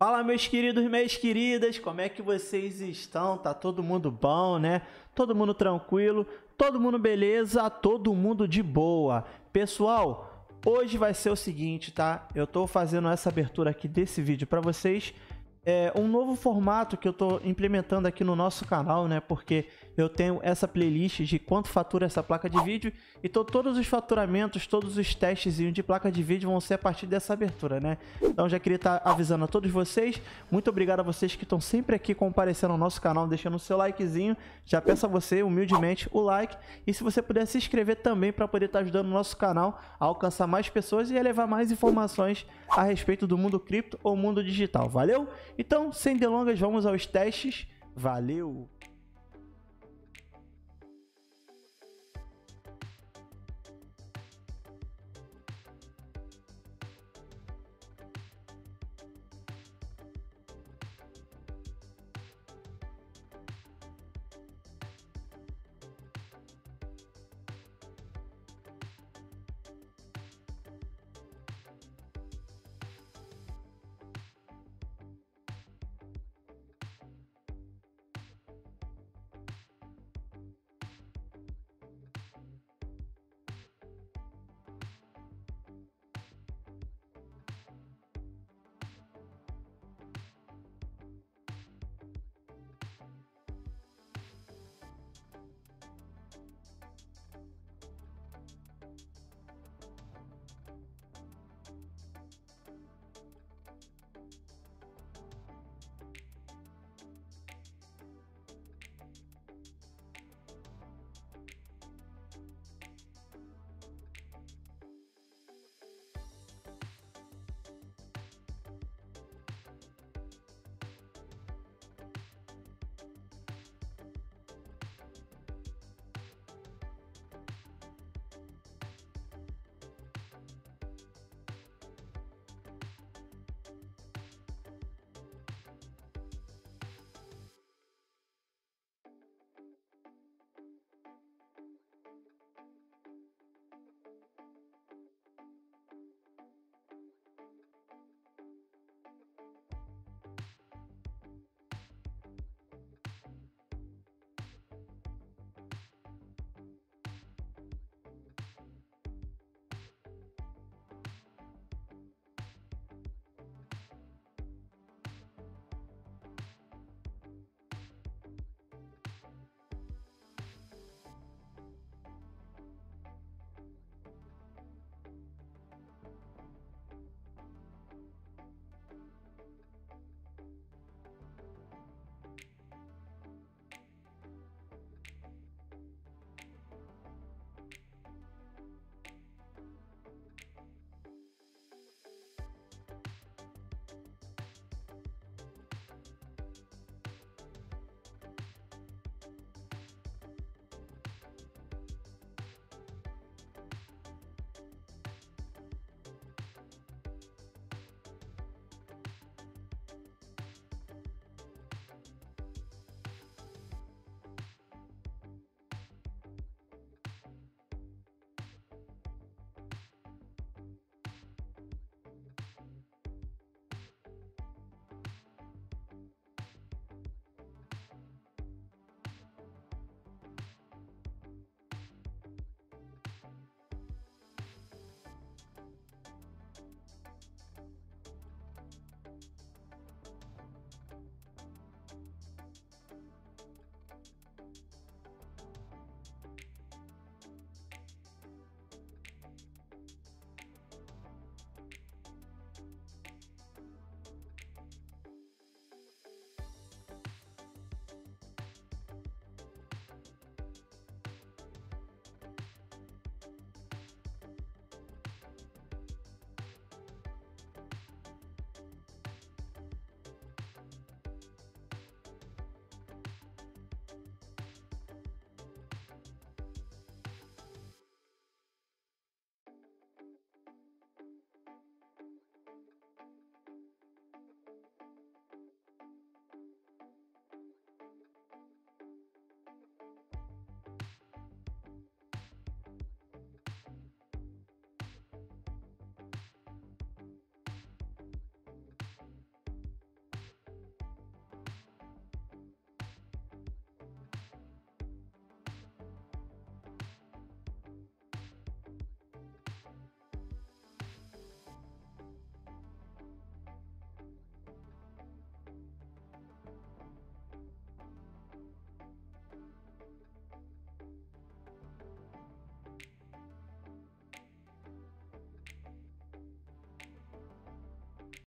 Fala, meus queridos e minhas queridas, como é que vocês estão? Tá todo mundo bom, né? Todo mundo tranquilo, todo mundo beleza, todo mundo de boa. Pessoal, hoje vai ser o seguinte, tá? Eu tô fazendo essa abertura aqui desse vídeo para vocês. É um novo formato que eu tô implementando aqui no nosso canal, né? Porque eu tenho essa playlist de quanto fatura essa placa de vídeo. Então todos os faturamentos, todos os testes de placa de vídeo vão ser a partir dessa abertura, né? Então já queria estar avisando a todos vocês. Muito obrigado a vocês que estão sempre aqui comparecendo ao nosso canal, deixando o seu likezinho. Já peço a você, humildemente, o like. E se você puder se inscrever também para poder estar ajudando o nosso canal a alcançar mais pessoas e a levar mais informações a respeito do mundo cripto ou mundo digital. Valeu? Então, sem delongas, vamos aos testes. Valeu!